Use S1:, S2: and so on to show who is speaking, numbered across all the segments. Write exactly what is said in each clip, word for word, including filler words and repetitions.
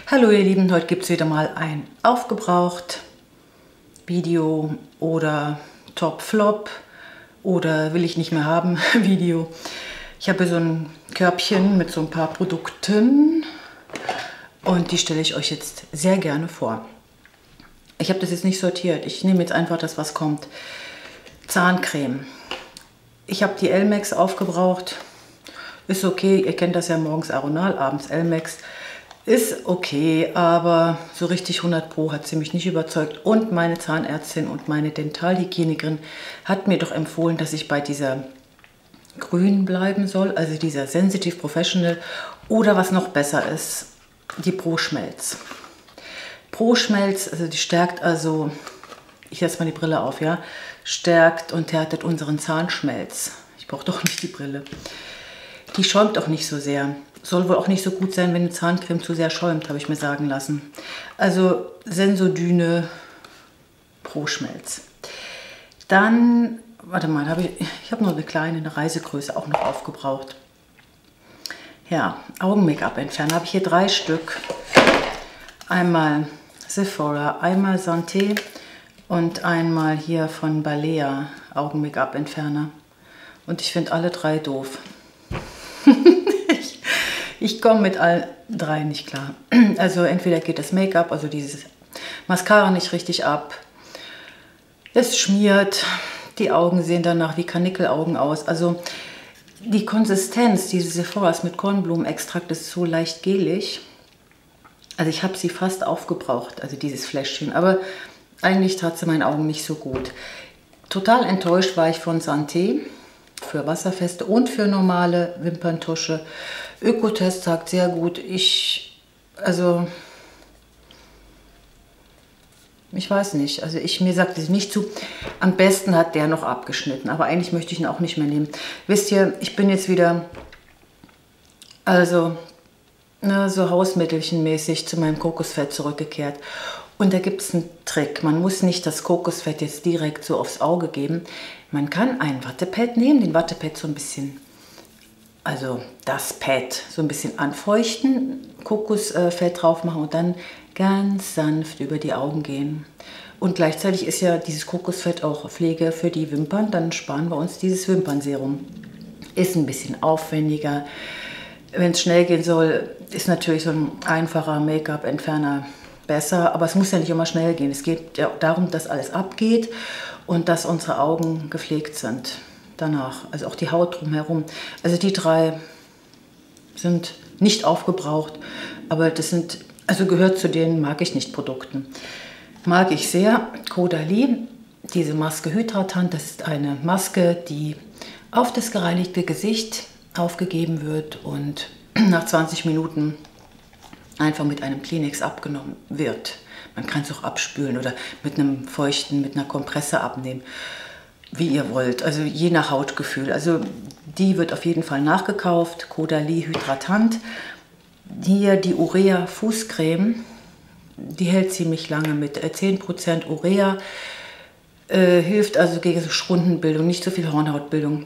S1: Hallo ihr Lieben, heute gibt es wieder mal ein aufgebraucht Video oder Top Flop oder will ich nicht mehr haben Video. Ich habe so ein Körbchen mit so ein paar Produkten und die stelle ich euch jetzt sehr gerne vor. Ich habe das jetzt nicht sortiert, ich nehme jetzt einfach das, was kommt. Zahncreme. Ich habe die Elmex aufgebraucht. Ist okay, ihr kennt das ja, morgens Aronal, abends Elmex. Ist okay, aber so richtig hundert Pro hat sie mich nicht überzeugt. Und meine Zahnärztin und meine Dentalhygienikerin hat mir doch empfohlen, dass ich bei dieser grün bleiben soll, also dieser Sensitive Professional, oder was noch besser ist, die Pro-Schmelz. Pro-Schmelz, also die stärkt also, ich setze mal die Brille auf, ja, stärkt und härtet unseren Zahnschmelz. Ich brauche doch nicht die Brille. Die schäumt auch nicht so sehr. Soll wohl auch nicht so gut sein, wenn eine Zahncreme zu sehr schäumt, habe ich mir sagen lassen. Also Sensodyne Pro-Schmelz. Dann, warte mal, habe ich, ich habe noch eine kleine eine Reisegröße auch noch aufgebraucht. Ja, Augen-Make-up-Entferner habe ich hier drei Stück. Einmal Sephora, einmal Santé und einmal hier von Balea Augen-Make-up-Entferner. Und ich finde alle drei doof. ich ich komme mit allen drei nicht klar. Also entweder geht das Make-up, also dieses Mascara nicht richtig ab. Es schmiert. Die Augen sehen danach wie Karnickelaugen aus. Also die Konsistenz dieses Sephoras mit Kornblumenextrakt ist so leicht gelig. Also ich habe sie fast aufgebraucht, also dieses Fläschchen. Aber eigentlich tat sie meinen Augen nicht so gut. Total enttäuscht war ich von Santé. Für wasserfeste und für normale Wimperntusche. Ökotest sagt sehr gut. Ich, also, ich weiß nicht. Also ich, mir sagt es nicht zu. Am besten hat der noch abgeschnitten, aber eigentlich möchte ich ihn auch nicht mehr nehmen. Wisst ihr, ich bin jetzt wieder, also, ne, so hausmittelchenmäßig zu meinem Kokosfett zurückgekehrt. Und da gibt es einen Trick. Man muss nicht das Kokosfett jetzt direkt so aufs Auge geben. Man kann ein Wattepad nehmen, den Wattepad so ein bisschen, also das Pad so ein bisschen anfeuchten, Kokosfett drauf machen und dann ganz sanft über die Augen gehen. Und gleichzeitig ist ja dieses Kokosfett auch Pflege für die Wimpern. Dann sparen wir uns dieses Wimpernserum. Ist ein bisschen aufwendiger. Wenn es schnell gehen soll, ist natürlich so ein einfacher Make-up-Entferner besser, aber es muss ja nicht immer schnell gehen. Es geht ja darum, dass alles abgeht und dass unsere Augen gepflegt sind danach. Also auch die Haut drumherum. Also die drei sind nicht aufgebraucht, aber das sind, also gehört zu den mag ich nicht Produkten. Mag ich sehr. Caudalie, diese Maske Hydratant, das ist eine Maske, die auf das gereinigte Gesicht aufgegeben wird und nach zwanzig Minuten einfach mit einem Kleenex abgenommen wird. Man kann es auch abspülen oder mit einem feuchten, mit einer Kompresse abnehmen, wie ihr wollt. Also je nach Hautgefühl. Also die wird auf jeden Fall nachgekauft. Caudalie Hydratant. Hier die Urea Fußcreme. Die hält ziemlich lange mit zehn Prozent Urea. Äh, hilft also gegen so Schrundenbildung, nicht so viel Hornhautbildung.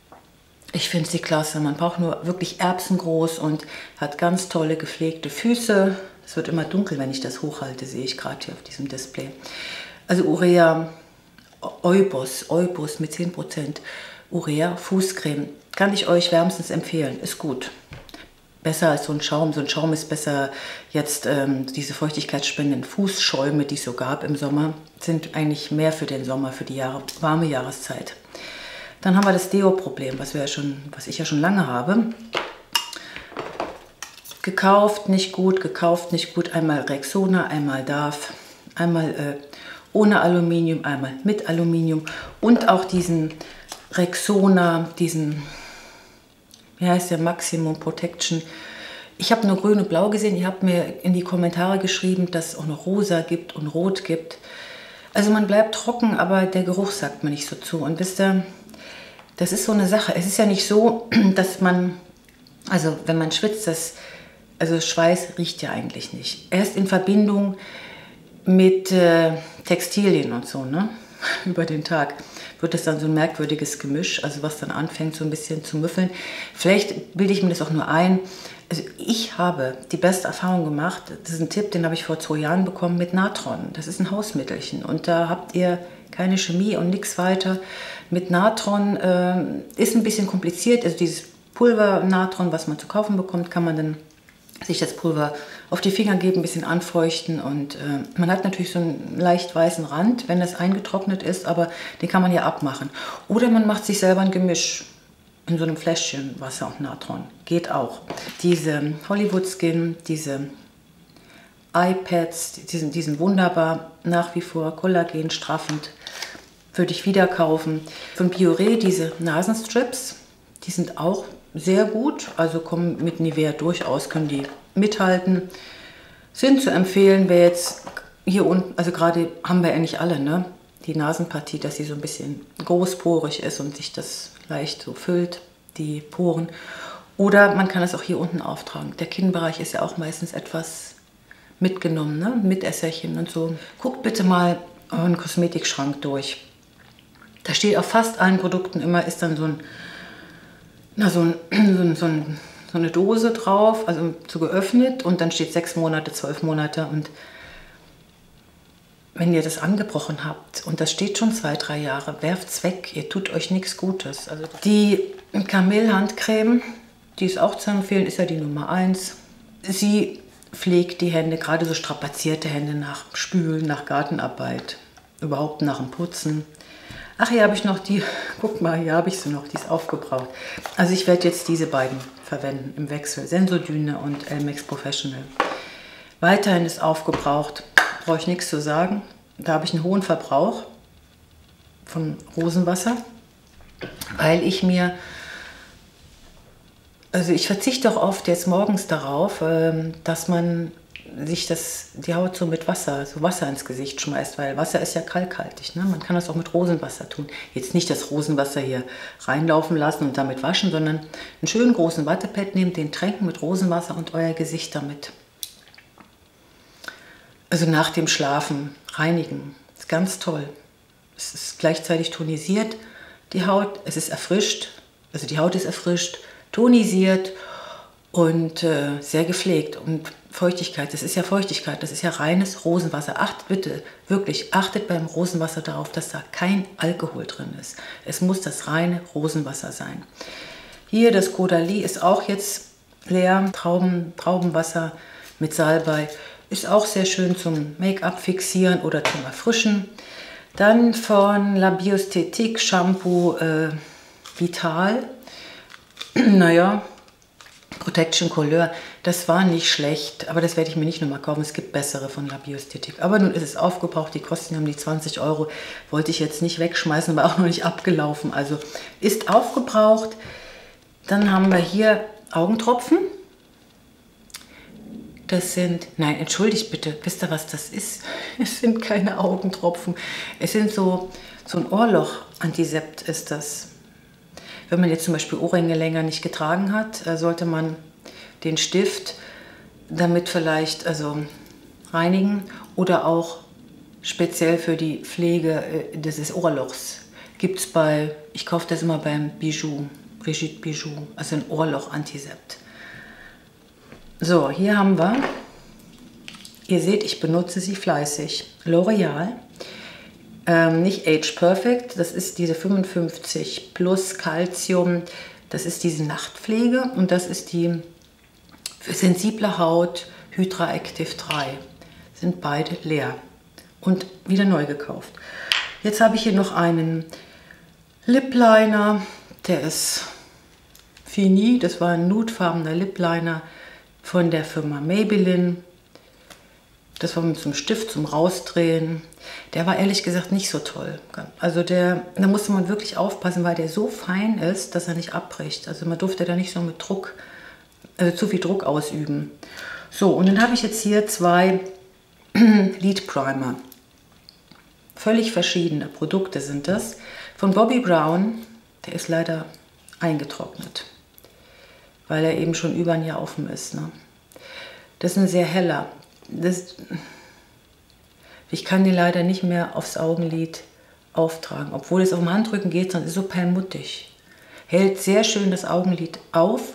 S1: Ich finde sie klasse. Man braucht nur wirklich erbsengroß und hat ganz tolle gepflegte Füße. Es wird immer dunkel, wenn ich das hochhalte, sehe ich gerade hier auf diesem Display. Also Urea Eubos, Eubos mit zehn Prozent Urea Fußcreme. Kann ich euch wärmstens empfehlen. Ist gut. Besser als so ein Schaum. So ein Schaum ist besser. Jetzt ähm, diese feuchtigkeitsspendenden Fußschäume, die es so gab im Sommer, sind eigentlich mehr für den Sommer, für die Jahre, warme Jahreszeit. Dann haben wir das Deo-Problem, was, wir ja schon, was ich ja schon lange habe. Gekauft, nicht gut, gekauft, nicht gut. Einmal Rexona, einmal Dove, einmal äh, ohne Aluminium, einmal mit Aluminium. Und auch diesen Rexona, diesen, wie heißt der, Maximum Protection. Ich habe nur grün und blau gesehen. Ihr habt mir in die Kommentare geschrieben, dass es auch noch rosa gibt und rot gibt. Also man bleibt trocken, aber der Geruch sagt man nicht so zu. Und wisst ihr, das ist so eine Sache. Es ist ja nicht so, dass man, also wenn man schwitzt, das, also Schweiß riecht ja eigentlich nicht. Erst in Verbindung mit äh, Textilien und so, ne? Über den Tag wird es dann so ein merkwürdiges Gemisch, also was dann anfängt so ein bisschen zu müffeln. Vielleicht bilde ich mir das auch nur ein, Also ich habe die beste Erfahrung gemacht, das ist ein Tipp, den habe ich vor zwei Jahren bekommen, mit Natron. Das ist ein Hausmittelchen und da habt ihr keine Chemie und nichts weiter. Mit Natron äh, ist ein bisschen kompliziert, also dieses Pulver Natron, was man zu kaufen bekommt, kann man dann sich das Pulver auf die Finger geben, ein bisschen anfeuchten und äh, man hat natürlich so einen leicht weißen Rand, wenn das eingetrocknet ist, aber den kann man ja abmachen. Oder man macht sich selber ein Gemisch in so einem Fläschchen Wasser und Natron. Geht auch. Diese Hollywood Skin, diese iPads, die sind, die sind wunderbar, nach wie vor Kollagen straffend, würde ich wieder kaufen. Von Biore diese Nasenstrips, die sind auch sehr gut, also kommen mit Nivea durchaus, können die mithalten. Sind zu empfehlen, wer jetzt hier unten, also gerade haben wir ja nicht alle, ne? Die Nasenpartie, dass sie so ein bisschen großporig ist und sich das leicht so füllt, die Poren. Oder man kann es auch hier unten auftragen. Der Kinnbereich ist ja auch meistens etwas mitgenommen, ne? Mit Esserchen und so. Guckt bitte mal euren Kosmetikschrank durch. Da steht auf fast allen Produkten immer, ist dann so ein Na, so, ein, so, ein, so, ein, so eine Dose drauf, also so geöffnet und dann steht sechs Monate, zwölf Monate und wenn ihr das angebrochen habt und das steht schon zwei, drei Jahre, werft's weg, ihr tut euch nichts Gutes. Also die Camille-Handcreme, die ist auch zu empfehlen, ist ja die Nummer eins. Sie pflegt die Hände, gerade so strapazierte Hände nach Spülen, nach Gartenarbeit, überhaupt nach dem Putzen. Ach, hier habe ich noch die, guck mal, hier habe ich sie noch, die ist aufgebraucht. Also ich werde jetzt diese beiden verwenden im Wechsel, Sensodyne und Elmex Professional. Weiterhin ist aufgebraucht, brauche ich nichts zu sagen. Da habe ich einen hohen Verbrauch von Rosenwasser, weil ich mir, also ich verzichte auch oft jetzt morgens darauf, dass man sich das, die Haut so mit Wasser, so Wasser ins Gesicht schmeißt, weil Wasser ist ja kalkhaltig. Ne? Man kann das auch mit Rosenwasser tun. Jetzt nicht das Rosenwasser hier reinlaufen lassen und damit waschen, sondern einen schönen großen Wattepad nehmen, den tränken mit Rosenwasser und euer Gesicht damit. Also nach dem Schlafen reinigen. Das ist ganz toll. Es ist gleichzeitig tonisiert, die Haut, es ist erfrischt, also die Haut ist erfrischt, tonisiert und äh, sehr gepflegt. Und Feuchtigkeit, das ist ja Feuchtigkeit, das ist ja reines Rosenwasser. Achtet bitte, wirklich, achtet beim Rosenwasser darauf, dass da kein Alkohol drin ist. Es muss das reine Rosenwasser sein. Hier das Caudalie ist auch jetzt leer, Trauben, Traubenwasser mit Salbei. Ist auch sehr schön zum Make-up fixieren oder zum Erfrischen. Dann von La Biosthetique Shampoo äh, Vital. Naja, Protection Couleur, das war nicht schlecht, aber das werde ich mir nicht nochmal kaufen. Es gibt bessere von La Biosthetique. Aber nun ist es aufgebraucht, die kosten um die zwanzig Euro. Wollte ich jetzt nicht wegschmeißen, aber auch noch nicht abgelaufen. Also ist aufgebraucht. Dann haben wir hier Augentropfen. Das sind, nein, entschuldigt bitte, wisst ihr, was das ist? Es sind keine Augentropfen. Es sind so, so ein Ohrloch-Antisept ist das. Wenn man jetzt zum Beispiel Ohrringe länger nicht getragen hat, sollte man den Stift damit vielleicht also reinigen oder auch speziell für die Pflege des Ohrlochs. Gibt es bei, ich kaufe das immer beim Bijou, Brigitte Bijou, also ein Ohrloch-Antisept. So, hier haben wir, ihr seht, ich benutze sie fleißig, L'Oreal. Ähm, nicht Age Perfect, das ist diese fünfundfünfzig plus Calcium, das ist diese Nachtpflege und das ist die für sensible Haut Hydra Active drei. Sind beide leer und wieder neu gekauft. Jetzt habe ich hier noch einen Lip Liner, der ist Fini, das war ein nudefarbener Lip Liner von der Firma Maybelline. Das war mit so einem Stift zum Rausdrehen. Der war ehrlich gesagt nicht so toll. Also der, da musste man wirklich aufpassen, weil der so fein ist, dass er nicht abbricht. Also man durfte da nicht so mit Druck, also zu viel Druck ausüben. So, und dann habe ich jetzt hier zwei Lid Primer. Völlig verschiedene Produkte sind das. Von Bobbi Brown, der ist leider eingetrocknet, weil er eben schon über ein Jahr offen ist. Ne? Das ist ein sehr heller. Das, ich kann den leider nicht mehr aufs Augenlid auftragen, obwohl es auf dem Handrücken geht, sonst ist es so perlmuttig. Hält sehr schön das Augenlid auf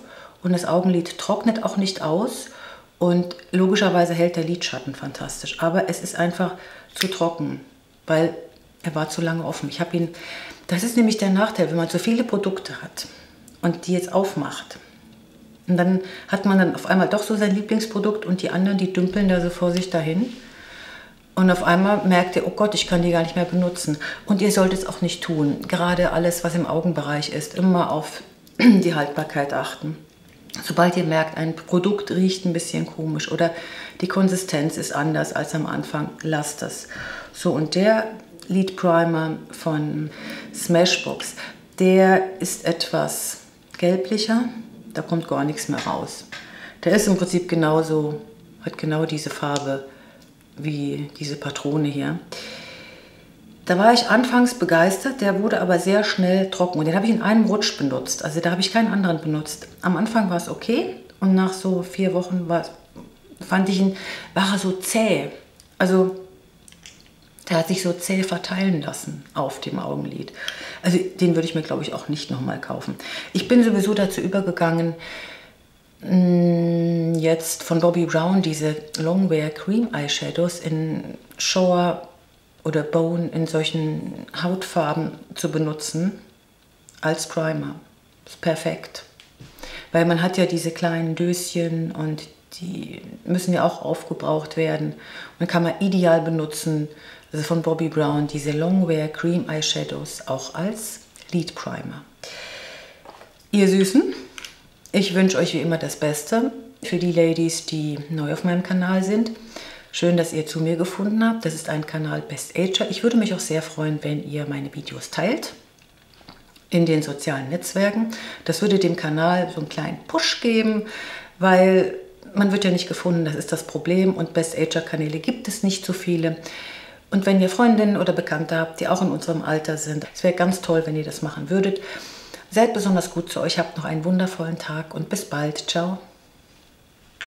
S1: und das Augenlid trocknet auch nicht aus und logischerweise hält der Lidschatten fantastisch. Aber es ist einfach zu trocken, weil er war zu lange offen. Ich habe ihn, das ist nämlich der Nachteil, wenn man so viele Produkte hat und die jetzt aufmacht. Und dann hat man dann auf einmal doch so sein Lieblingsprodukt und die anderen, die dümpeln da so vor sich dahin. Und auf einmal merkt ihr, oh Gott, ich kann die gar nicht mehr benutzen. Und ihr solltet es auch nicht tun. Gerade alles, was im Augenbereich ist, immer auf die Haltbarkeit achten. Sobald ihr merkt, ein Produkt riecht ein bisschen komisch oder die Konsistenz ist anders als am Anfang, lasst das. So, und der Lid Primer von Smashbox, der ist etwas gelblicher, da kommt gar nichts mehr raus. Der ist im Prinzip genauso, hat genau diese Farbe wie diese Patrone hier. Da war ich anfangs begeistert, der wurde aber sehr schnell trocken und den habe ich in einem Rutsch benutzt. Also da habe ich keinen anderen benutzt. Am Anfang war es okay und nach so vier Wochen war, fand ich ihn, war er so zäh. Also der hat sich so zäh verteilen lassen auf dem Augenlid. Also den würde ich mir, glaube ich, auch nicht nochmal kaufen. Ich bin sowieso dazu übergegangen, jetzt von Bobbi Brown diese Longwear Cream Eyeshadows in Shore oder Bone in solchen Hautfarben zu benutzen als Primer. Ist perfekt. Weil man hat ja diese kleinen Döschen und die müssen ja auch aufgebraucht werden. Und kann man ideal benutzen, also von Bobbi Brown, diese Longwear Cream Eyeshadows auch als Lid Primer. Ihr Süßen, ich wünsche euch wie immer das Beste für die Ladies, die neu auf meinem Kanal sind. Schön, dass ihr zu mir gefunden habt. Das ist ein Kanal Best Ager. Ich würde mich auch sehr freuen, wenn ihr meine Videos teilt in den sozialen Netzwerken. Das würde dem Kanal so einen kleinen Push geben, weil man wird ja nicht gefunden, das ist das Problem. Und Best Ager Kanäle gibt es nicht so viele. Und wenn ihr Freundinnen oder Bekannte habt, die auch in unserem Alter sind, es wäre ganz toll, wenn ihr das machen würdet. Seid besonders gut zu euch, habt noch einen wundervollen Tag und bis bald. Ciao.